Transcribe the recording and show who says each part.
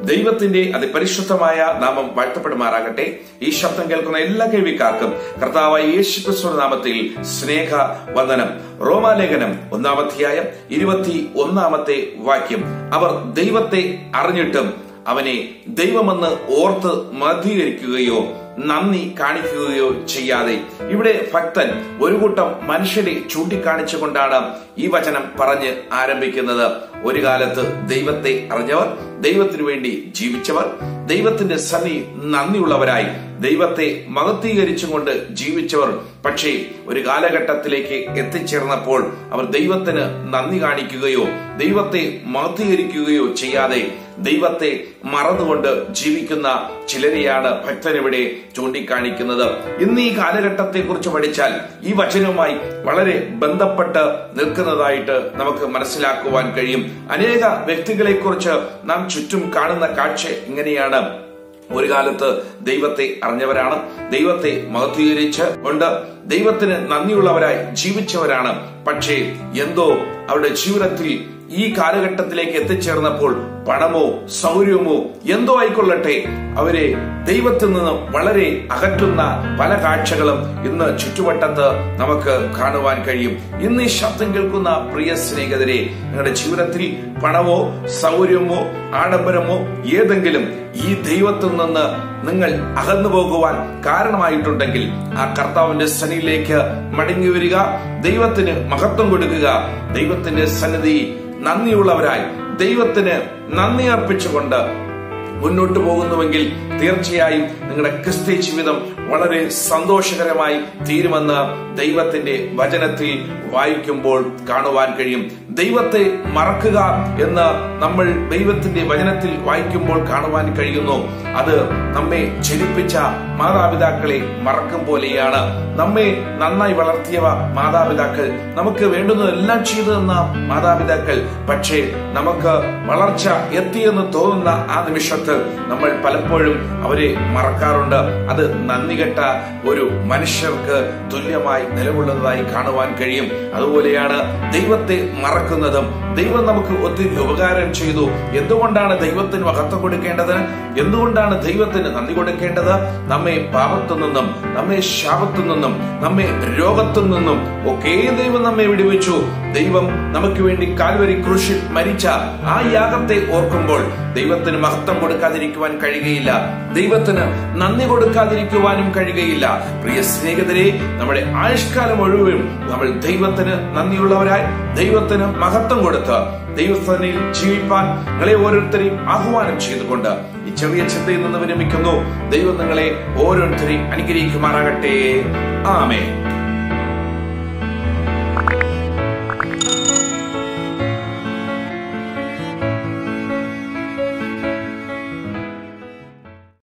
Speaker 1: ദൈവത്തിന്റെ അതിപരിശുദ്ധമായ നാമം വാഴ്ത്തപ്പെടുമാറാകട്ടെ. ഈ ശബ്ദം കേൾക്കുന്ന എല്ലാ കേൾവിക്കാർക്കും കർത്താവായ യേശുക്രിസ്തുവിന്റെ നാമത്തിൽ സ്നേഹ വന്ദനം. റോമാലേഖനം 1-ാം അധ്യായം 21-ാമത്തെ വാക്യം. അവർ ദൈവത്തെ അറിഞ്ഞിട്ടും അവനെ ദൈവമെന്ന് ഓർത്ത് മധീകരിക്കുകയോ നന്ദി കാണിക്കുകയോ ചെയ്യാതെ. ഇവിടെ ഭക്തൻ ഒരു കൂട്ടം മനുഷ്യരെ ചൂണ്ടിക്കാണിച്ചുകൊണ്ടാണ് ഈ വചനം പറഞ്ഞ് ആരംഭിക്കുന്നത്. ഒരു കാലത്ത് ദൈവത്തെ അറിഞ്ഞവർ, ദൈവത്തിനു വേണ്ടി ജീവിച്ചവർ, ദൈവത്തിന്റെ സന്നി നന്ദിയുള്ളവരായി ദൈവത്തെ മഹത്വീകരിച്ചുകൊണ്ട് ജീവിച്ചവർ. പക്ഷേ ഒരു കാലഘട്ടത്തിലേക്ക് എത്തിച്ചേർന്നപ്പോൾ അവർ ദൈവത്തിന് നന്ദി കാണിക്കുകയോ ദൈവത്തെ മഹത്വീകരിക്കുകയോ ചെയ്യാതെ ദൈവത്തെ മറന്നുകൊണ്ട് ജീവിക്കുന്ന ചിലരെയാണ് ഭക്തനിവിടെ ചൂണ്ടിക്കാണിക്കുന്നത്. ഇന്ന് ഈ കാലഘട്ടത്തെ കുറിച്ച് പഠിച്ചാൽ ഈ വചനവുമായി വളരെ ബന്ധപ്പെട്ട് നിൽക്കുന്നതായിട്ട് നമുക്ക് മനസ്സിലാക്കുവാൻ കഴിയും. അനേക വ്യക്തികളെ കുറിച്ച് നാം ചുറ്റും കാണുന്ന കാഴ്ച ഇങ്ങനെയാണ്. ഒരു കാലത്ത് ദൈവത്തെ അറിഞ്ഞവരാണ്, ദൈവത്തെ മഹത്വീകരിച്ച് കൊണ്ട് ദൈവത്തിന് നന്ദിയുള്ളവരായി ജീവിച്ചവരാണ്. പക്ഷേ എന്തോ അവരുടെ ജീവിതത്തിൽ ഈ കാലഘട്ടത്തിലേക്ക് എത്തിച്ചേർന്നപ്പോൾ പണമോ സൗകര്യമോ എന്തോ ആയിക്കൊള്ളട്ടെ, അവരെ ദൈവത്തിൽ നിന്ന് വളരെ അകറ്റുന്ന പല കാഴ്ചകളും ഇന്ന് ചുറ്റുവട്ടത്ത് നമുക്ക് കാണുവാൻ കഴിയും. ഇന്ന് ഈ ശബ്ദം കേൾക്കുന്ന പ്രിയ സ്നേഹിതരെ, നിങ്ങളുടെ ജീവിതത്തിൽ പണമോ സൗകര്യമോ ആഡംബരമോ ഏതെങ്കിലും ഈ ദൈവത്തിൽ നിന്ന് നിങ്ങൾ അകന്നു പോകുവാൻ കാരണമായിട്ടുണ്ടെങ്കിൽ ആ കർത്താവിന്റെ സന്നിധിയിലേക്ക് മടങ്ങി വരിക, ദൈവത്തിന് മഹത്വം കൊടുക്കുക. ദൈവത്തിന്റെ സന്നിധി നന്ദിയുള്ളവരായി ദൈവത്തിന് നന്ദി അർപ്പിച്ചുകൊണ്ട് മുന്നോട്ട് പോകുന്നുവെങ്കിൽ തീർച്ചയായും നിങ്ങളുടെ ക്രിസ്തീയ ജീവിതം വളരെ സന്തോഷകരമായി തീരുമെന്ന് ദൈവത്തിന്റെ വചനത്തിൽ വായിക്കുമ്പോൾ കാണുവാൻ കഴിയും. ദൈവത്തെ മറക്കുക എന്ന് നമ്മൾ ദൈവത്തിന്റെ വചനത്തിൽ വായിക്കുമ്പോൾ കാണുവാൻ കഴിയുന്നു. അത് നമ്മെ ജനിപ്പിച്ച മാതാപിതാക്കളെ മറക്കും പോലെയാണ്. നമ്മെ നന്നായി വളർത്തിയ മാതാപിതാക്കൾ, നമുക്ക് വേണ്ടുന്നതെല്ലാം ചെയ്തു തന്ന മാതാപിതാക്കൾ, പക്ഷേ നമുക്ക് വളർച്ച എത്തിയെന്ന് തോന്നുന്ന ആ നിമിഷത്തിൽ നമ്മൾ പലപ്പോഴും അവരെ മറക്കാറുണ്ട്. അത് നന്ദികെട്ട ഒരു മനുഷ്യർക്ക് തുല്യമായി നിലകൊള്ളുന്നതായി കാണുവാൻ കഴിയും. അതുപോലെയാണ് ദൈവത്തെ മറക്കുന്നതും. ദൈവം നമുക്ക് ഒത്തിരി ഉപകാരം ചെയ്തു. എന്തുകൊണ്ടാണ് ദൈവത്തിന് മഹത്വം കൊടുക്കേണ്ടത്? എന്തുകൊണ്ടാണ് ദൈവത്തിന് നന്ദി കൊടുക്കേണ്ടത്? നമ്മെ പാപത്തു നിന്നും, നമ്മെ ശാപത്തു നിന്നും, നമ്മെ രോഗത്തു നിന്നും ഒക്കെ ദൈവം നമ്മെ വിടുവിച്ചു. ദൈവം നമുക്ക് വേണ്ടി കാൽവരി ക്രൂശിൽ മരിച്ച ആ യാഗത്തെ ഓർക്കുമ്പോൾ ദൈവത്തിന് മഹത്വം കൊടുക്കാതിരിക്കുവാൻ കഴിയുകയില്ല, ദൈവത്തിന് നന്ദി കൊടുക്കാതിരിക്കുവാനും കഴിയുകയില്ല. പ്രിയ സ്നേഹിതരെ, നമ്മുടെ ആയുഷ്കാലം മുഴുവൻ നമ്മൾ ദൈവത്തിന് നന്ദിയുള്ളവരായി ദൈവത്തിന് മഹത്വം കൊടുത്ത് ദൈവസന്നിധിയിൽ ജീവിപ്പാൻ നിങ്ങളെ ഓരോരുത്തരെയും ആഹ്വാനം ചെയ്തുകൊണ്ട് ഈ ചെറിയ ചിന്തയിൽ നിന്ന് വിരമിക്കുന്നു. ദൈവം നിങ്ങളെ ഓരോരുത്തരെയും അനുഗ്രഹിക്കുമാറാകട്ടെ. ആമേൻ.